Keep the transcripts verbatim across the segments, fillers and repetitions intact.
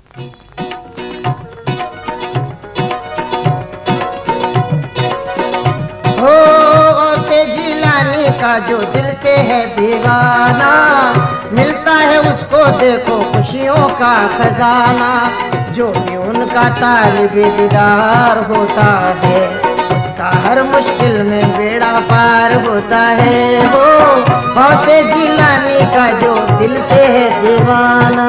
हो से जिलानी का जो दिल से है दीवाना, मिलता है उसको देखो खुशियों का खजाना। जो भी उनका तालिब दीदार होता है, उसका हर मुश्किल में बेड़ा पार होता है। वो गौसे जिलानी का जो दिल से है दीवाना।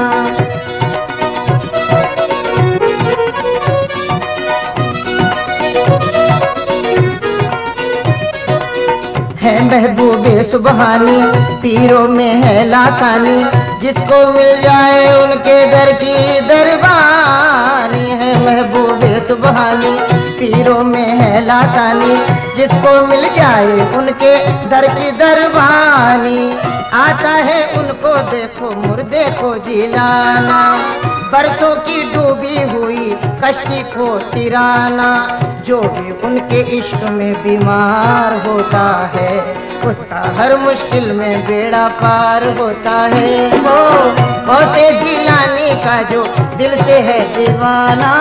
है महबूबे सुबहानी, पीरों में है लासानी, जिसको मिल जाए उनके दर की दरबानी। है महबूबे सुबहानी, पीरों में है लासानी, जिसको मिल जाए उनके दर की दरबानी। आता है उनको देखो मुर्दे को जिलाना, बरसों की डूबी हुई कश्ती को तिराना। जो भी उनके इश्क में बीमार होता है, उसका हर मुश्किल में बेड़ा पार होता है। वो गौसे जिलानी का जो दिल से है दीवाना।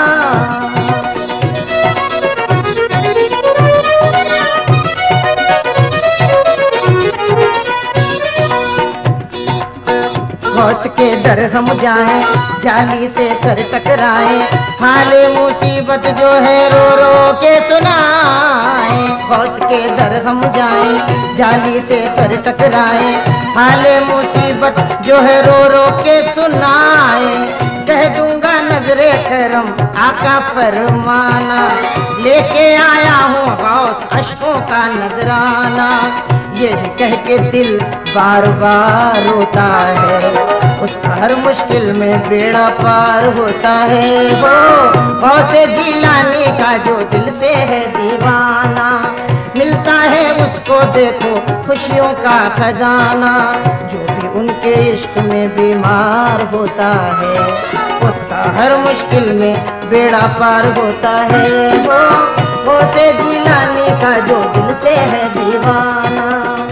गौस के दर हम जाएं, जाली से सर टकराएं, हाले मुसीबत जो है रो रो के सुनाएं। गौस के दर हम जाएं, जाली से सर टकराएं, हाले मुसीबत जो है रो रो के सुनाएं। कह दूंगा नजरे करम आका फरमाना, लेके आया हूँ गौस अश्कों का नजराना। ये कह के दिल बार बार रोता है, उसका हर मुश्किल में बेड़ा पार होता है। वो गौसे जिलानी का जो दिल से है दीवाना, मिलता है उसको देखो खुशियों का खजाना। जो भी उनके इश्क में बीमार होता है, उसका हर मुश्किल में बेड़ा पार होता है। वो गौसे जिलानी का जो दिल से है दीवाना।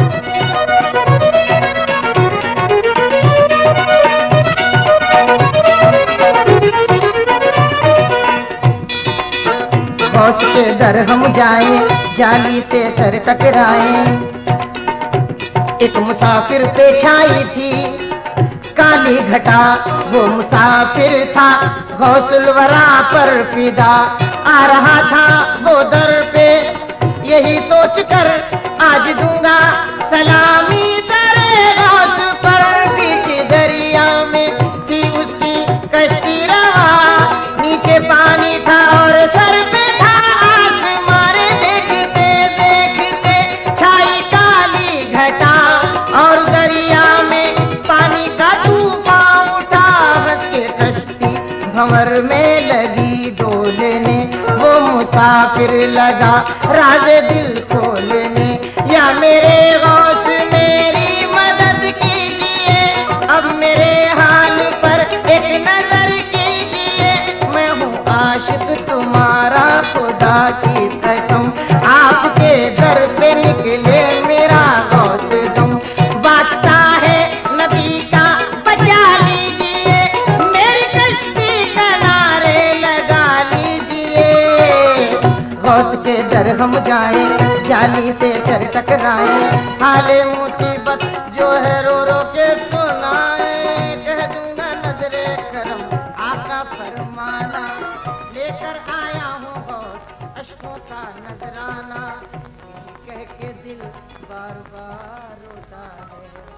गौस के दर हम जाएं, जाली से सर टकराएं। एक मुसाफिर पे छाई थी काली घटा, वो मुसाफिर था गौसुल वरा पर फिदा। आ रहा था वो दर पे यही सोच कर आज दूंगा सलामी दरे गौस पर। बीच दरिया में थी उसकी कश्ती रवा, नीचे पानी था और सर पे था आसमान। देखते देखते छाई काली घटा और दरिया में पानी का तूफान उठा। हंस के कश्ती भंवर में लगी डोलने, वो मुसाफिर लगा राज दिल खोलने। या मेरे गौस मेरी मदद कीजिए, अब मेरे हाल पर एक नजर कीजिए। मैं हूँ आशिक तुम्हारा खुदा की कसम, आपके दर पे निकले मेरा गौस दम। वास्ता है नबी का बचा लीजिए, मेरी कश्ती किनारे लगा लीजिए। गौस के दर हम जाएं, जाली से सर टकराएं, हाले मुसीबत जो है रो रो के सुनाए। कह दूंगा नजरे करम आका फरमाना, लेकर आया हूँ गौस अश्कों का नजराना। कह के दिल बार बार रोता है।